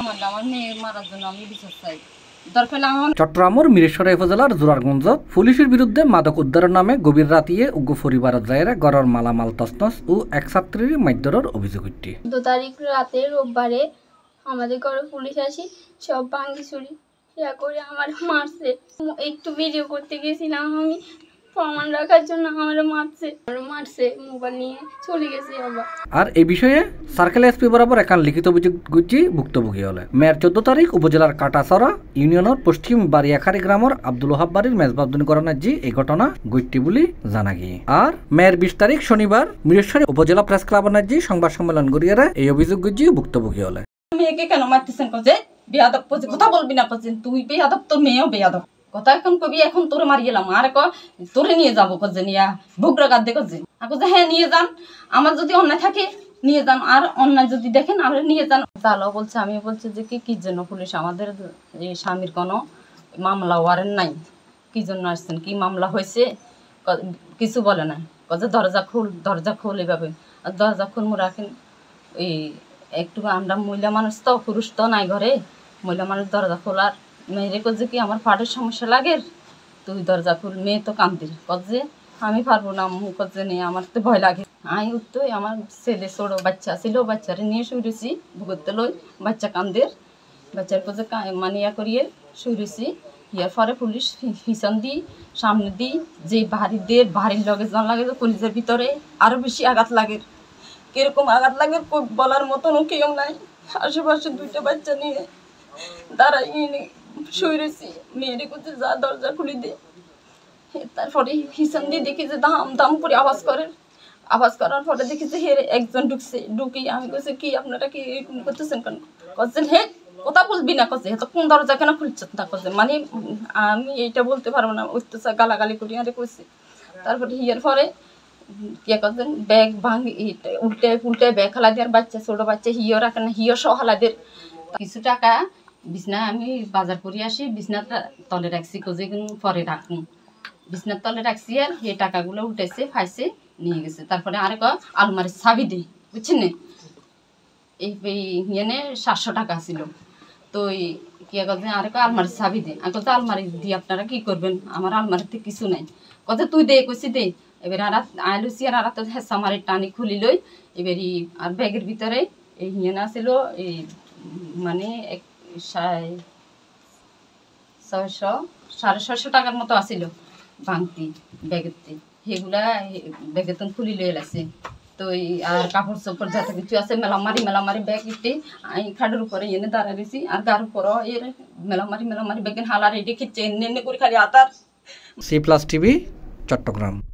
মারলে আমার মেয়ে মারার জন্য আমি বিচার চাই। দরকার আমার চট্টগ্রামের মিরেশ্বরা উপজেলার জোরারগঞ্জত পুলিশের বিরুদ্ধে মাদক উদ্ধারের নামে গভীর রাতিয়ে উগ্র পরিবারের জায়গা গড়ের মালামাল তছনছ ও এক ছাত্রীর মারধরের অভিযোগ উঠছে। 2 তারিখ রাতে রোববারে আমাদের ঘরে পুলিশ আসি সব ভাঙি চুরি ইয়া করে আমার মারছে। একটু ভিডিও করতে গেছিলাম আমি প্রমাণ রাখার জন্য আমার মারছে মোবাইল নিয়ে চলে গেছে আবার। আর এই বিষয়ে সার্কেল এসপি বরাবর একান লিখিত অভিযোগ গুছি ভুক্তভোগী হলে মেয়ের 14 তারিখ উপজেলার কাটাছড়া ইউনিয়নের পশ্চিম বারিয়াখারি গ্রামের আব্দুল ওহাব বাড়ির মেজবাবদনীকরণের জি এই ঘটনা ঘটটি বলে জানা গিয়ে। আর মেয়ের 20 তারিখ শনিবার মিরেশ্বরী উপজেলা প্রেস ক্লাবের জি সংবাদ সম্মেলন করিয়ে এই অভিযোগ গুছি ভুক্তভোগী হলে মেয়েকে কেন মারতেছেন কজে বেয়াদব কজে কথা বলবি না কজে তুই বেয়াদব তোর মেয়েও বেয়াদব কথা এখন কবি এখন তোরে মারি গেলাম আর তোরে নিয়ে যাবো কজে নিয়া ভুগরা গাদ্দে কজে যে হ্যাঁ নিয়ে যান আমার যদি অন্যায় থাকে নিয়ে যান আর অন্যায় যদি দেখেন আমরা নিয়ে যান। তাহলেও বলছে আমি বলছি যে কি জন্য পুলিশ আমাদের এই স্বামীর কোনো মামলা ওয়ারেন্ট নাই কি জন্য আসছেন কি মামলা হয়েছে কিছু বলে না কজে দরজা খোল এভাবে আর দরজা খুল রাখেন এই একটু আমরা মহিলা মানুষ তো পুরুষ তো নাই ঘরে মহিলা মানুষ দরজা খোলার মেয়েরে কজে কি আমার ফাটের সমস্যা লাগে তুই দরজা খুল মেয়ে তো কান্দির কজে আমি পারবো না কজে নিয়ে আমার তো ভয় লাগে আমি উঠতোই আমার ছেলে ছোটো বাচ্চা ছিল বাচ্চারে নিয়ে শুয়েছি ভুগতে লই বাচ্চা কান্দের বাচ্চার কজে মানিয়া করিয়ে শুয়েছি ইয়ার পরে পুলিশ পিছন দিই সামনে দিই যে ভারীর লগে জান লাগে পুলিশের ভিতরে আরও বেশি আঘাত লাগে কিরকম আঘাত লাগে বলার মতনও কেউ নাই আশেপাশে 2টা বাচ্চা নিয়ে দাঁড়াই শুয়ে রয়েছি মেয়েরে করতে যা দরজা খুলে দে তারপরে হিসান দিয়ে দেখি যে দাম করে আওয়াজ করার পরে দেখি যে হে একজন ঢুকি আমি কইছি কি আপনারা কি এরকম করতেছেন কেন করছেন হে কথা বলবি না করছে তো কোন দরজা কেন খুলছে না করছে মানে আমি এইটা বলতে পারবো না অত্যাচার গালাগালি করি আরে কইছি। তারপরে হিয়ার পরে কে করছেন ব্যাগ ভাঙি উল্টায় ব্যাগ হালা দেওয়ার বাচ্চা ছোটো বাচ্চা হিও রাখেন হিও সহ হালাদের কিছু টাকা বিছনা আমি বাজার করে আসি বিছনাটা তলে রাখছি কোজে পরে রাখুন বিছনার তলে রাখছি আর এই টাকাগুলো উঠেছে ফাইছে নিয়ে গেছে। তারপরে আরেক আলমারির চাবি দিই বুঝছেন না এই ইয়ে 700 টাকা ছিল তো কি করছে আরেক আলমারির চাবি দিই আর কত আলমারি দিয়ে আপনারা কি করবেন আমার আলমারিতে কিছু নাই কত তুই দে কইছি দে এবার আর আইলুসি আর তো হেসা মারি টানি খুলি লই এবারই আর ব্যাগের ভিতরে এই ইয়ে না ছিল এই মানে 650 টাকার মতো আসিল ভাঙতি ব্যাগেতে সেগুলা ব্যাগেতন খুলি লয়ে লাগছে তো আর কাপড় চোপড় যাতে কিছু আছে মেলামারি ব্যাগ ইটে আমি খাটের উপরে এনে দাঁড়ায় দিয়েছি আর গার উপরও এর মেলামারি ব্যাগের হালার এটি খিচ্ছে এনে করে খালি আতার। C+ TV Chittagong.